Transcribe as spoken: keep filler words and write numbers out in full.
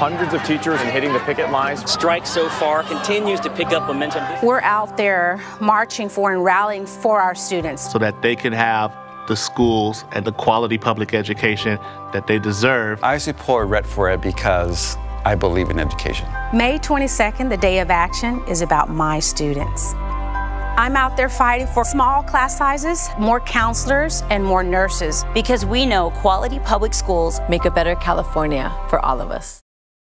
hundreds of teachers and hitting the picket lines. Strike so far continues to pick up momentum. We're out there marching for and rallying for our students, so that they can have the schools and the quality public education that they deserve. I support Red for It because I believe in education. May twenty-second, the day of action, is about my students. I'm out there fighting for small class sizes, more counselors, and more nurses. Because we know quality public schools make a better California for all of us.